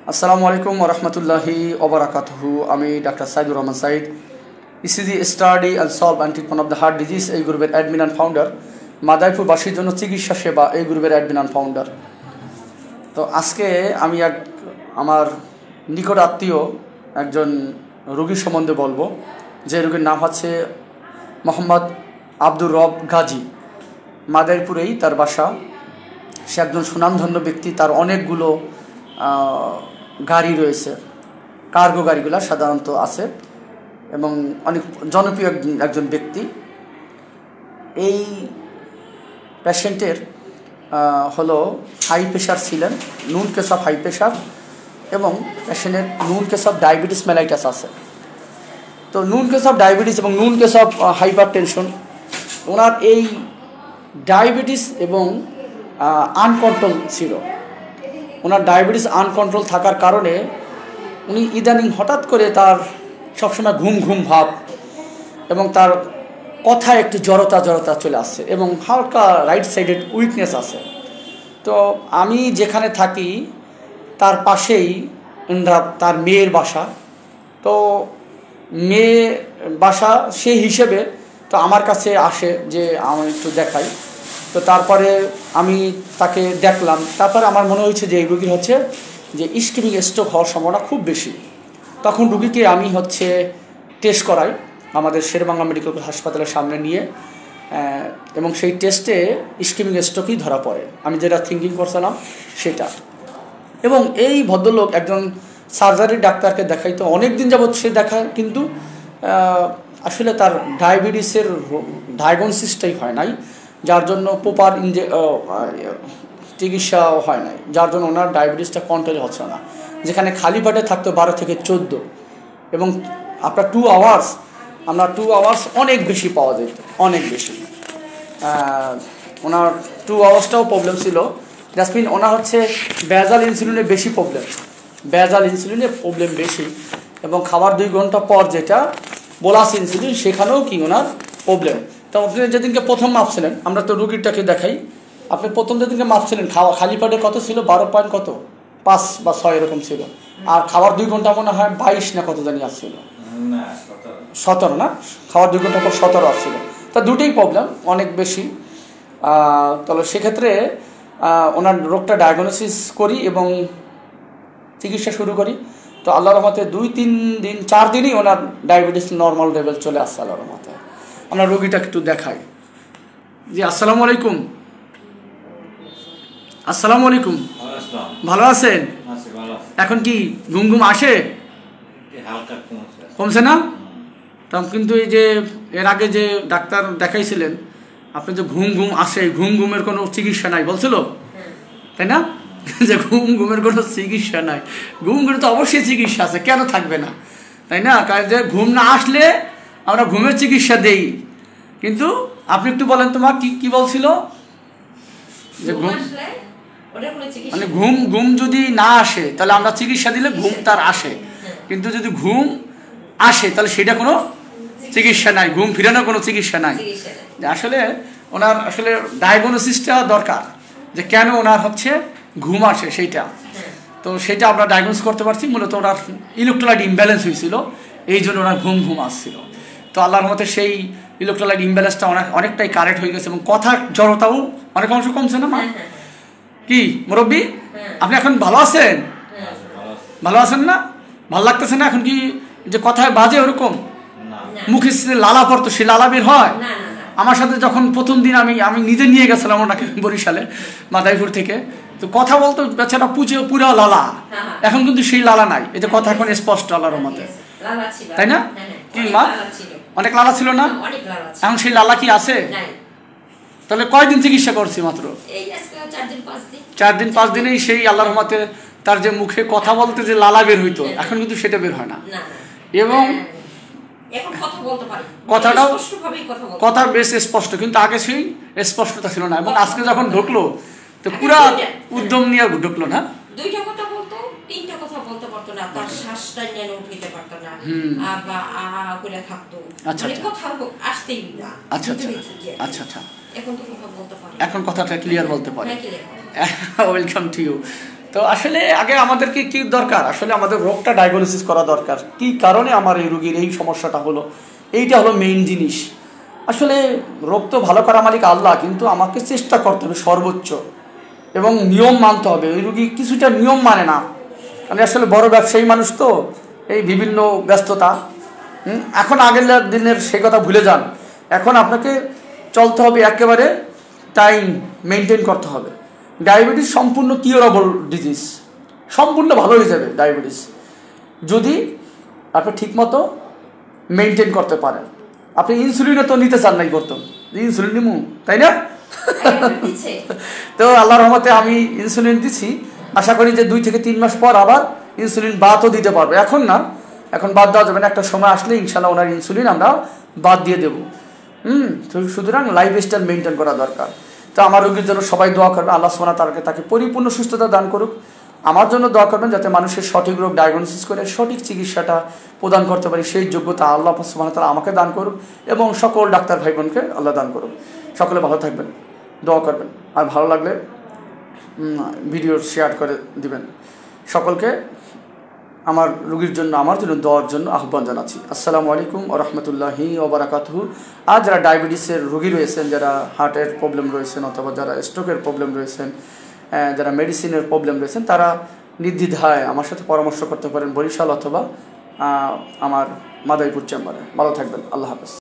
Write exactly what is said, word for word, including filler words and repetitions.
আসসালামু আলাইকুম ওয়া রাহমাতুল্লাহি ওয়া বারাকাতুহু। আমি ডাক্তার Saidur Rahman Saeed, ECG study and solve and treatment of the heart disease এই গ্রুপের অ্যাডমিন অ্যান্ড ফাউন্ডার, মাদারীপুরবাসীর জন্য চিকিৎসা সেবা এই গ্রুপের অ্যাডমিন অ্যান্ড ফাউন্ডার। তো আজকে আমি এক আমার নিকট আত্মীয় একজন রোগীর সম্বন্ধে বলবো, যে রোগীর নাম হচ্ছে মোহাম্মদ আব্দুর রব গাজী। মাদারীপুরেই তার বাসা। সে একজন সুনামধন্য ব্যক্তি। তার অনেকগুলো গাড়ি রয়েছে, কার্গো গাড়িগুলো সাধারণত আছে, এবং অনেক জনপ্রিয় একজন ব্যক্তি। এই পেশেন্টের হলো হাই প্রেশার ছিলেন, নুন কেস অফ হাই প্রেশার, এবং পেশেন্টের নুন কেস অফ ডায়াবেটিস মেলাইটাস আছে। তো নুন কেস অফ ডায়াবেটিস এবং known case of hypertension, ওনার এই ডায়াবেটিস এবং আনকন্ট্রোল ছিল। ওনার ডায়াবেটিস আনকন্ট্রোল থাকার কারণে উনি ইদানিং হঠাৎ করে তার সবসময় ঘুম ঘুম ভাব, এবং তার কথায় একটু জড়তা জড়তা চলে আসছে, এবং হালকা রাইট সাইডেড উইকনেস আছে। তো আমি যেখানে থাকি তার পাশেই তার মেয়ের বাসা। তো মেয়ে বাসা সেই হিসেবে তো আমার কাছে আসে যে আমি একটু দেখাই। তো তারপরে আমি তাকে দেখলাম। তারপরে আমার মনে হয়েছে যে এই রুগীর হচ্ছে যে ইস্কেমিক স্ট্রোক হওয়ার সম্ভাবনা খুব বেশি। তখন রুগীকে আমি হচ্ছে টেস্ট করাই আমাদের শেরেবাংলা মেডিকেল হাসপাতালের সামনে নিয়ে, এবং সেই টেস্টে ইস্কেমিক স্ট্রোকই ধরা পড়ে। আমি যেটা থিঙ্কিং করছিলাম সেটা। এবং এই ভদ্রলোক একজন সার্জারি ডাক্তারকে দেখাইতো অনেক দিন যাবৎ সে দেখায়, কিন্তু আসলে তার ডায়াবেটিসের ডায়াগনোসিসটাই হয় নাই, যার জন্য প্রপার ইনজে চিকিৎসাও হয় নাই, যার জন্য ওনার ডায়াবেটিসটা কন্ট্রোল হচ্ছে না। যেখানে খালি পেটে থাকতো বারো থেকে চোদ্দো, এবং আপনার টু আওয়ার্স আমরা টু আওয়ার্স অনেক বেশি পাওয়া যেত, অনেক বেশি। ওনার টু আওয়ার্সটাও প্রবলেম ছিল। জাসমিন, ওনার হচ্ছে বেজাল ইনসুলিনের বেশি প্রবলেম, বেজাল ইনসুলিনের প্রবলেম বেশি, এবং খাবার দুই ঘন্টা পর যেটা বোলাস ইনসুলিন, সেখানেও কি ওনার প্রবলেম। তো আপনি যেদিনকে প্রথম মাপছিলেন, আমরা তো রুগীরটাকে দেখাই, আপনি প্রথম যেদিনকে মাপছিলেন খাওয়া খালি পেটে কত ছিল? বারো পয়েন্ট কত পাঁচ বা ছয় এরকম ছিল, আর খাবার দুই ঘন্টা মনে হয় বাইশ না কত জানি আসছিল, সতেরো না, খাওয়ার দুই ঘন্টা পর সতেরো আসছিল। তা দুটোই প্রবলেম অনেক বেশি। তাহলে সেক্ষেত্রে ওনার রোগটা ডায়াগনোসিস করি এবং চিকিৎসা শুরু করি। তো আল্লাহর রহমতে দুই তিন দিন চার দিনই ওনার ডায়াবেটিস নর্মাল লেভেল চলে আসছে আল্লাহর রহমতে। আমরা রোগীটাকে একটু দেখাই। জি, আসসালামু আলাইকুম। আসসালামু আলাইকুম, ভালো আছেন? এখন কি ঘুম ঘুম আসে? কমছে না? তা কিন্তু এই যে এর আগে যে ডাক্তার দেখাইছিলেন আপনি, যে ঘুম ঘুম আসে, ঘুম ঘুমের কোনো চিকিৎসা নাই বলছিল, তাই না? যে ঘুম ঘুমের কোনো চিকিৎসা নাই। ঘুম ঘুমের তো অবশ্যই চিকিৎসা আছে, কেন থাকবে না, তাই না? কারণ যে ঘুম না আসলে আমরা ঘুমের চিকিৎসা দেই। কিন্তু আপনি একটু বলেন তোমার কি কি বলছিল, যে ঘুম মানে ঘুম ঘুম যদি না আসে তাহলে আমরা চিকিৎসা দিলে ঘুম তার আসে, কিন্তু যদি ঘুম আসে তাহলে সেটা কোনো চিকিৎসা নাই, ঘুম ফিরানোর কোনো চিকিৎসা নাই। আসলে ওনার আসলে ডায়াগনোসিসটা দরকার, যে কেন ওনার হচ্ছে ঘুম আসে সেইটা। তো সেটা আমরা ডায়াগনোস করতে পারছি। মূলত ওনার ইলেকট্রোলাইট ইমব্যালেন্স হয়েছিল, এই জন্য ওনার ঘুম ঘুম আসছিল। তো আল্লাহর মতে সেই ইলেকট্রোলাইট ইমব্যালেন্সটা অনেক অনেকটাই কারেক্ট হয়ে গেছে, এবং কথার জড়তাও অনেক অংশ কমছে না? মা কি মুরব্বী, আপনি এখন ভালো আছেন? ভালো আছেন না? ভালো লাগতেছে না এখন? কি যে কথায় বাজে ওরকম মুখে লালা পড়তো, সে লালা বের হয়? আমার সাথে যখন প্রথম দিন আমি আমি নিজে নিয়ে গেছিলাম ওনাকে বরিশালে মাদারীপুর থেকে, তো কথা বলতো বেচারা পুজো পুরা লালা। এখন কিন্তু সেই লালা নাই, এই যে কথা এখন স্পষ্ট আল্লাহর মতে, তাই না? কি মা, অনেক লালা ছিল না? এখন সেই লালা কি আছে? তাহলে কয়দিন চিকিৎসা করছি? মাত্র চার দিন পাঁচ দিনেই সেই আল্লাহর রহমতে তার যে মুখে কথা বলতে যে লালা বের হইতো, এখন কিন্তু সেটা বের হয় না। এবং কথাটাও কথা বেশ স্পষ্ট, কিন্তু আগে সেই স্পষ্টতা ছিল না। এবং আজকে যখন ঢুকলো তো পুরা উদ্যম নিয়ে ঢুকলো না, দুইটা কথা বলতো, তিনটা কথা বলতে পারতো না, তার শ্বাসটা নিয়ে উঠতে পারতো না, বা আ করে থাকতো, মানে কথা আসতেই না। আচ্ছা আচ্ছা আচ্ছা আচ্ছা এখন তো কথা বলতে পারে, এখন কথাটা ক্লিয়ার বলতে পারে। Welcome to you. তো আসলে আগে আমাদেরকে কি দরকার, আসলে আমাদের রোগটা ডায়াগনোসিস করা দরকার, কি কারণে আমার এই রোগীর এই সমস্যাটা হলো, এইটা হলো মেইন জিনিস। আসলে রোগ তো ভালো করা মালিক আল্লাহ, কিন্তু আমাকে চেষ্টা করতে হবে সর্বোচ্চ এবং নিয়ম মানতে হবে। ওই রোগী কিছুটা নিয়ম মানে না, মানে আসলে বড় ব্যবসায়ী মানুষ তো, এই বিভিন্ন ব্যস্ততা। এখন আগের দিনের সে কথা ভুলে যান, এখন আপনাকে চলতে হবে একেবারে টাইম মেনটেন করতে হবে। ডায়াবেটিস সম্পূর্ণ কিউরেবল ডিজিজ, সম্পূর্ণ ভালো হয়ে যাবে ডায়াবেটিস যদি আপনি ঠিকমতো মেনটেন করতে পারেন। আপনি ইনসুলিনও তো নিতে চান নাই করতাম, ইনসুলিন নিমু, তাই না? তো আল্লাহর রহমতে আমি ইনসুলিন দিচ্ছি, আশা করি যে দুই থেকে তিন মাস পর আবার ইনসুলিন বাদও দিতে পারবো। এখন না, এখন বাদ দেওয়া যাবে না, একটা সময় আসলে ইনশাল্লাহ ওনার ইনসুলিন আমরা বাদ দিয়ে দেবো। হুম সুতরাং লাইফ স্টাইল মেনটেন করা দরকার। তো আমার রোগীর জন্য সবাই দোয়া করবেন, আল্লাহ সুবহানাহু ওয়া তাআলা তাকে পরিপূর্ণ সুস্থতা দান করুক। আমার জন্য দোয়া করবেন যাতে মানুষের সঠিক রোগ ডায়াগনোসিস করে সঠিক চিকিৎসাটা প্রদান করতে পারি, সেই যোগ্যতা আল্লাহ সুবহানাহু ওয়া তাআলা আমাকে দান করুক এবং সকল ডাক্তার ভাই বোনকে আল্লাহ দান করুক। সকলে ভালো থাকবেন, দোয়া করবেন, আর ভালো লাগলে ভিডিও শেয়ার করে দিবেন। সকলকে আমার রোগীর জন্য, আমার জন্য দোয়ার জন্য আহ্বান জানাচ্ছি। আসসালামু আলাইকুম ওয়া রাহমাতুল্লাহি ওয়া বারাকাতুহু। আজ যারা ডায়াবেটিসের রোগী রয়েছেন, যারা হার্টের প্রবলেম রয়েছেন অথবা যারা স্ট্রোকের প্রবলেম রয়েছেন, যারা মেডিসিনের প্রবলেম রয়েছেন, তারা নির্দ্বিধায় আমার সাথে পরামর্শ করতে পারেন বরিশাল অথবা আমার মাদারীপুর চেম্বারে। ভালো থাকবেন, আল্লাহ হাফেজ।